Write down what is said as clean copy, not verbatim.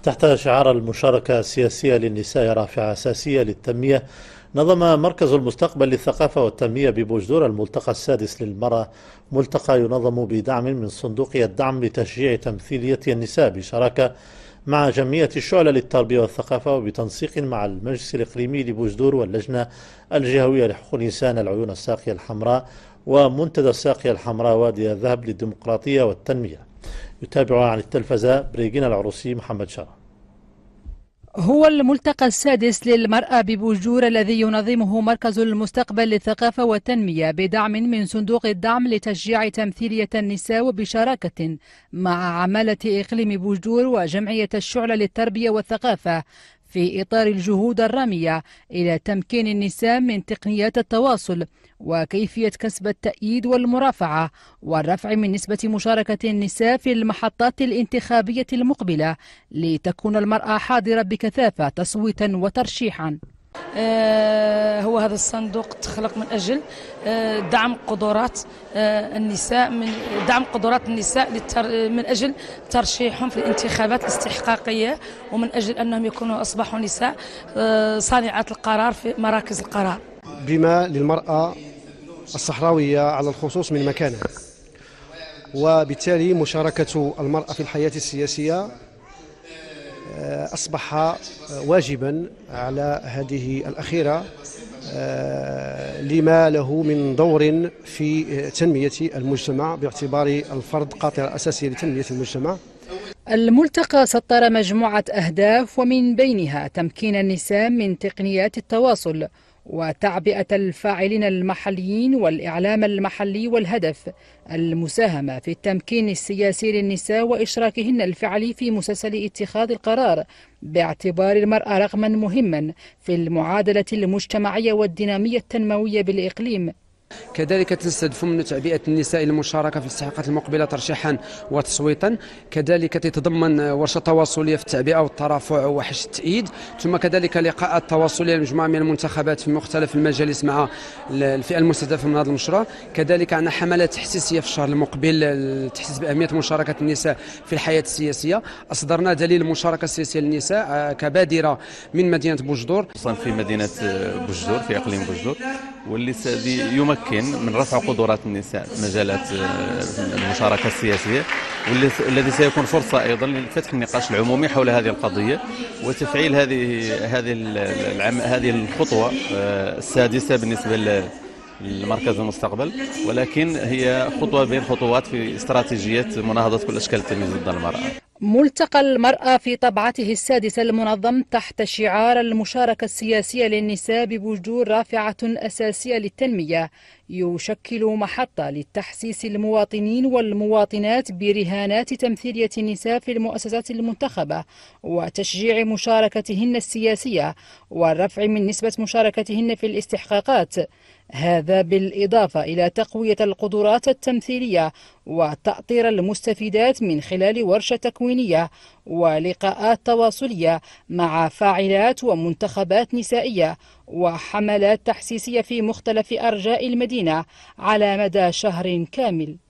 تحت شعار المشاركة السياسية للنساء رافعة أساسية للتنمية، نظم مركز المستقبل للثقافة والتنمية ببوجدور الملتقى السادس للمرأة، ملتقى ينظم بدعم من صندوق الدعم لتشجيع تمثيلية النساء بشراكة مع جمعية الشعلة للتربية والثقافة وبتنسيق مع المجلس الإقليمي لبوجدور واللجنة الجهوية لحقوق الإنسان العيون الساقية الحمراء ومنتدى الساقية الحمراء وادي الذهب للديمقراطية والتنمية. يتابع عن التلفزة بريجينا العروسي محمد شارع. هو الملتقى السادس للمرأة ببوجدور الذي ينظمه مركز المستقبل للثقافة والتنمية بدعم من صندوق الدعم لتشجيع تمثيلية النساء وبشراكة مع عمالة إقليم بوجدور وجمعية الشعلة للتربية والثقافة، في إطار الجهود الرامية إلى تمكين النساء من تقنيات التواصل وكيفية كسب التأييد والمرافعة والرفع من نسبة مشاركة النساء في المحطات الانتخابية المقبلة لتكون المرأة حاضرة بكثافة تصويتا وترشيحا. هو هذا الصندوق تخلق من أجل دعم قدرات النساء، من أجل ترشيحهم في الانتخابات الاستحقاقية، ومن أجل أنهم يكونوا أصبحوا نساء صانعات القرار في مراكز القرار. بما للمرأة الصحراوية على الخصوص من مكانها، وبالتالي مشاركة المرأة في الحياة السياسية أصبح واجبا على هذه الأخيرة لما له من دور في تنمية المجتمع باعتبار الفرد قاطرة أساسية لتنمية المجتمع. الملتقى سطر مجموعة أهداف، ومن بينها تمكين النساء من تقنيات التواصل وتعبئة الفاعلين المحليين والإعلام المحلي، والهدف المساهمة في التمكين السياسي للنساء وإشراكهن الفعلي في مسلسل اتخاذ القرار، باعتبار المرأة رقما مهما في المعادلة المجتمعية والدينامية التنموية بالإقليم. كذلك تستهدف من تعبئة النساء المشاركة في الاستحقاقات المقبلة ترشيحا وتصويتا، كذلك تتضمن ورشة تواصلية في التعبئة والترافع وحش التأييد، ثم كذلك لقاءات تواصلية لمجموعة من المنتخبات في مختلف المجالس مع الفئة المستهدفة من هذا المشروع. كذلك عندنا حملات تحسيسية في الشهر المقبل للتحسيس بأهمية مشاركة النساء في الحياة السياسية. أصدرنا دليل المشاركة السياسية للنساء كبادرة من مدينة بوجدور، في مدينة بوجدور في إقليم بوجدور، واللي يمكن من رفع قدرات النساء في مجالات المشاركة السياسية، والذي سيكون فرصة أيضا لفتح النقاش العمومي حول هذه القضية وتفعيل هذه الخطوة السادسة بالنسبة لمركز المستقبل، ولكن هي خطوة بين خطوات في استراتيجية مناهضة كل أشكال التمييز ضد المرأة. ملتقى المرأة في طبعته السادسة المنظم تحت شعار المشاركة السياسية للنساء ببوجدور رافعة أساسية للتنمية، يشكل محطة للتحسيس المواطنين والمواطنات برهانات تمثيلية النساء في المؤسسات المنتخبة وتشجيع مشاركتهن السياسية والرفع من نسبة مشاركتهن في الاستحقاقات، هذا بالإضافة إلى تقوية القدرات التمثيلية وتأطير المستفيدات من خلال ورشة تكوينية ولقاءات تواصلية مع فاعلات ومنتخبات نسائية وحملات تحسيسية في مختلف أرجاء المدينة على مدى شهر كامل.